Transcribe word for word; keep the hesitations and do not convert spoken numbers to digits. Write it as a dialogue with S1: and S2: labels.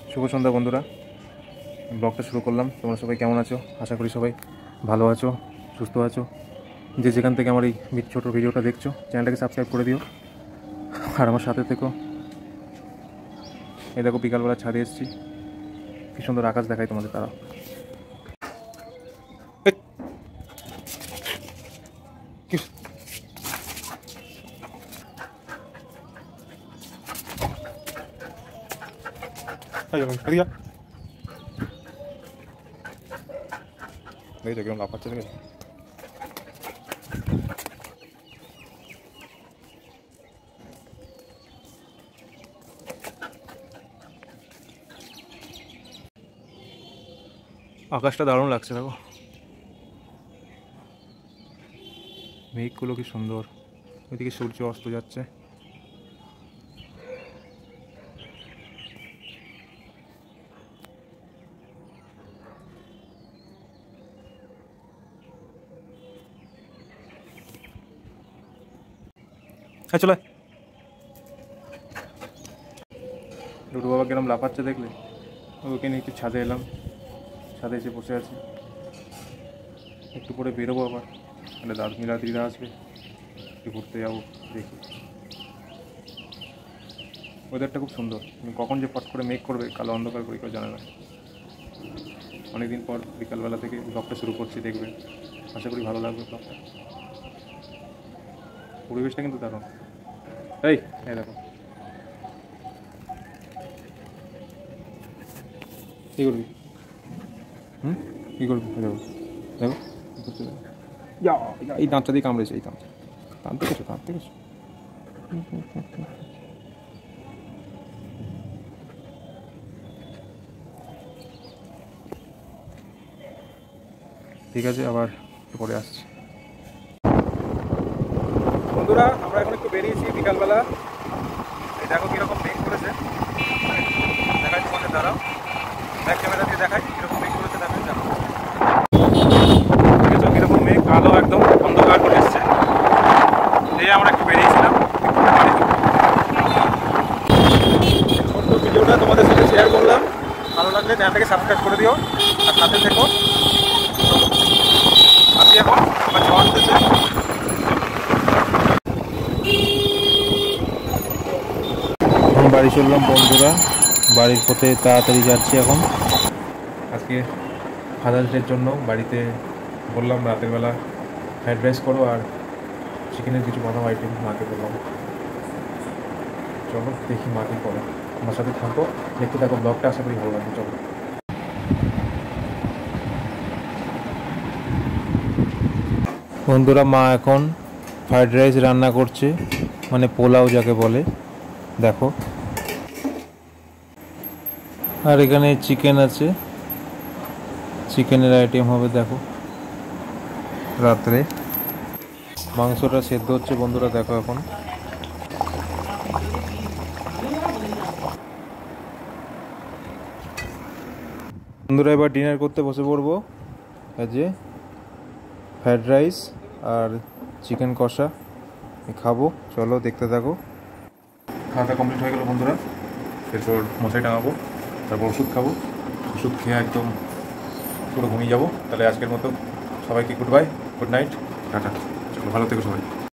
S1: শুভ সন্ধ্যা বন্ধুরা, ব্লগটা শুরু করলাম। তোমরা সবাই কেমন আছো? আশা করি সবাই ভালো আছো, সুস্থ আছো। যে যেখান থেকে আমার এই ছোটো ভিডিওটা দেখছো, চ্যানেলটাকে সাবস্ক্রাইব করে দিও আর আমার সাথে থেকো। এই দেখো বিকালবেলা ছাদে এসেছি, কী সুন্দর আকাশ দেখাই তোমাদের। তারা এই তো কিরকম লাফাচ্ছে দেখে। আকাশটা দারুণ লাগছে, দেখো মেঘগুলো কি সুন্দর, ওইদিকে সূর্য অস্ত যাচ্ছে। হ্যাঁ চলে ডুডু বাবা কিরম লাফাচ্ছে দেখলে। ওকে নিয়ে একটু ছাদে এলাম, ছাদে এসে বসে আছি। একটু পরে বেরোবো আবার, মানে দাদমিরা দিদা আসবে, একটু ঘুরতে যাবো। দেখি ওয়েদারটা খুব সুন্দর, কখন যে ফট করে মেঘ করবে, কালো অন্ধকার করে কেউ জানে না। অনেকদিন পর বিকালবেলা থেকে ব্লগটা শুরু করছি, দেখবে আশা করি ভালো লাগবে ব্লগটা। পরিবেশটা কিন্তু দারুণ। এই এই দেখো কী করবি, হুম কী করবি? দেখো দেখো এই দাঁতটা দিয়ে কামড়েছে, এই দাঁত দাঁত দেখেছো, দাঁত দেখেছো। ঠিক আছে, আবার পরে আসছি। বন্ধুরা আমরা এখন একটু বেরিয়েছি বিকালবেলা। এই দেখো কীরকম মেঘ করেছে, দেখাই তোমাদের দ্বারা, ব্যাক ক্যামেরা দিয়ে দেখাই কীরকম মেঘ করেছে। দেখেন দেখো দেখেছো কীরকম মেঘ, কালো একদম অন্ধকার করে এসছে। এই আমরা একটু বেরিয়েছিলাম। ছোট্ট ভিডিওটা তোমাদের সাথে শেয়ার করলাম, ভালো লাগলে চ্যানেলটাকে সাবস্ক্রাইব করে দিও আর সাথে থেকো। আসি এখন আবার ঝড় দিতেছে। বাড়ি চললাম বন্ধুরা, বাড়ির পথে তাড়াতাড়ি যাচ্ছি এখন। আজকে ফাদার্স ডের জন্য বাড়িতে বললাম রাতের বেলা ফ্রাইড রাইস করো আর চিকেনের কিছু বানাও আইটেম মাকে বললাম। চলো দেখি মা কি করে, আমার সাথে থাকো, দেখতে থাকো ব্লগটা, আশা করি ভালো লাগবে। চলো বন্ধুরা, মা এখন ফ্রাইড রাইস রান্না করছে, মানে পোলাও যাকে বলে। দেখো আর এখানে চিকেন আছে, চিকেনের আইটেম হবে। দেখো রাত্রে মাংসটা সেদ্ধ হচ্ছে বন্ধুরা, দেখো এখন। বন্ধুরা এবার ডিনার করতে বসে পড়বো। এই যে ফ্রাইড রাইস আর চিকেন কষা খাবো, চলো দেখতে থাকো। খাওয়াটা কমপ্লিট হয়ে গেল বন্ধুরা, এরপর মশাই টাঙাবো, তারপর ওষুধ খাবো। ওষুধ খেয়ে একদম পুরো ঘুমিয়ে যাবো। তাহলে আজকের মতো সবাইকে good bye, good night, tata. চলো ভালো থেকো সবাই।